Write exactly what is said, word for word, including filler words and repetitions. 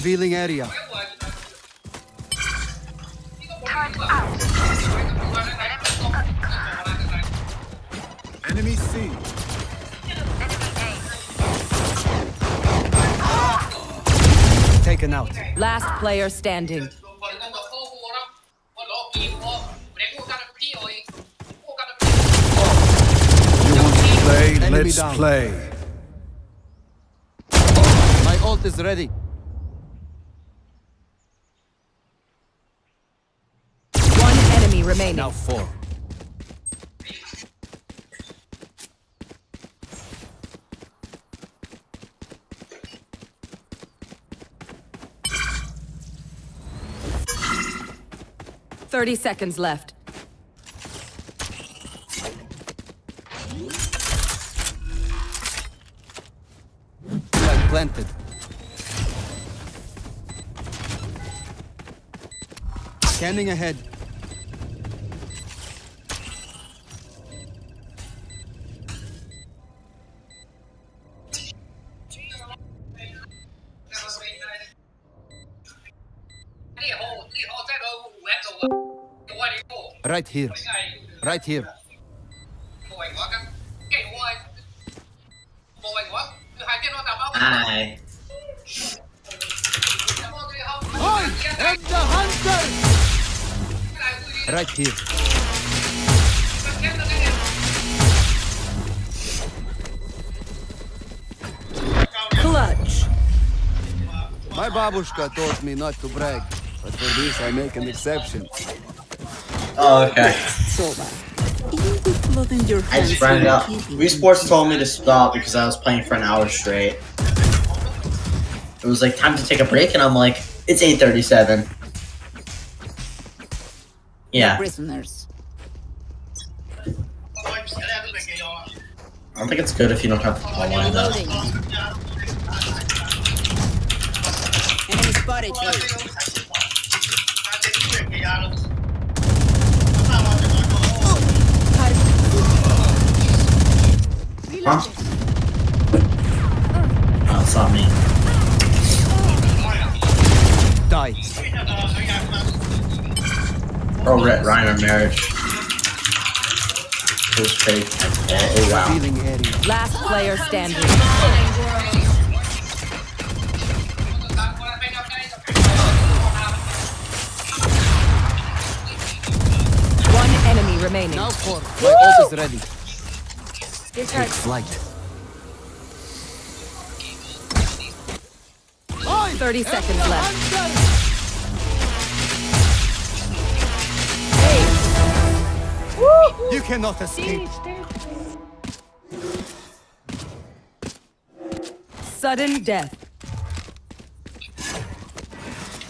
Revealing area. Turret out. Enemy C. Taken out. Last player standing. You want to play? Enemy Let's down. play. My ult is ready. One enemy remaining. Now four. Thirty seconds left. Flag planted. Scanning ahead. Right here. Right here. Hi. I am the hunter! Right here. Clutch. My babushka taught me not to brag, but for this I make an exception. Oh, okay. Soba. You with blood in your I hands. just ran it and up. keeping Wii Sports told me to stop because I was playing for an hour straight. It was like time to take a break, and I'm like, it's eight thirty-seven. Yeah. prisoners. I don't think it's good if you don't have the call line though. Reloading. Enemy spotted. Huh? Oh, it's not me. Die. Oh, Red Ryan on marriage. It was fake. Oh, wow. Revealing area. Last player standing. One enemy remaining. Now four. My ult is ready. This Take hurts. flight. Thirty seconds left. You cannot escape. Sudden death.